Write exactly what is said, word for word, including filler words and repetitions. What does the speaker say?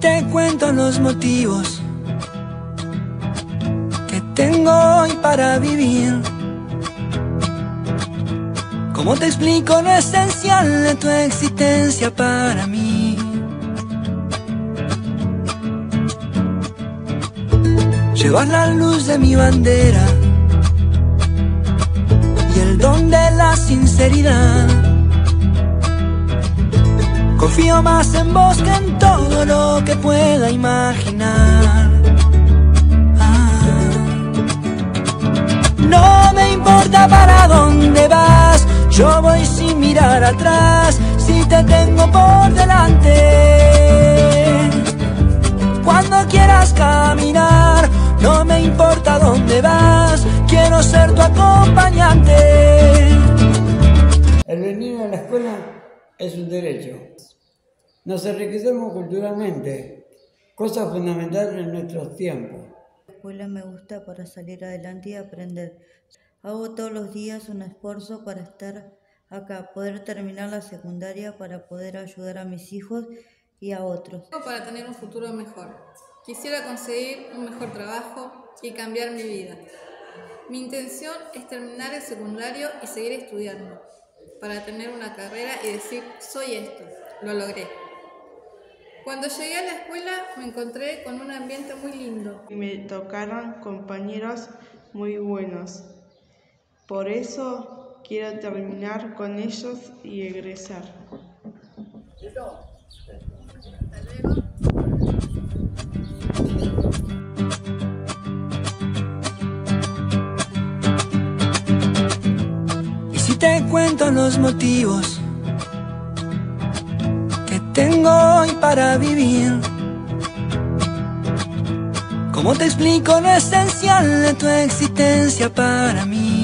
te cuento los motivos que tengo hoy para vivir, ¿cómo te explico lo esencial de tu existencia para mí? Llevas la luz de mi bandera y el don de la sinceridad. Confío más en vos que en todo lo que pueda imaginar. Ah. No me importa para dónde vas, yo voy sin mirar atrás, si te tengo por delante. Cuando quieras caminar, no me importa dónde vas, quiero ser tu acompañante. El venir a la escuela es un derecho. Nos enriquecemos culturalmente, cosa fundamental en nuestros tiempos. La escuela me gusta para salir adelante y aprender. Hago todos los días un esfuerzo para estar acá, poder terminar la secundaria para poder ayudar a mis hijos y a otros. Para tener un futuro mejor. Quisiera conseguir un mejor trabajo y cambiar mi vida. Mi intención es terminar el secundario y seguir estudiando, para tener una carrera y decir, soy esto, lo logré. Cuando llegué a la escuela me encontré con un ambiente muy lindo. Y me tocaron compañeros muy buenos. Por eso quiero terminar con ellos y egresar. Hasta luego. Y si te cuento los motivos que tengo hoy para vivir, ¿cómo te explico lo esencial de tu existencia para mí?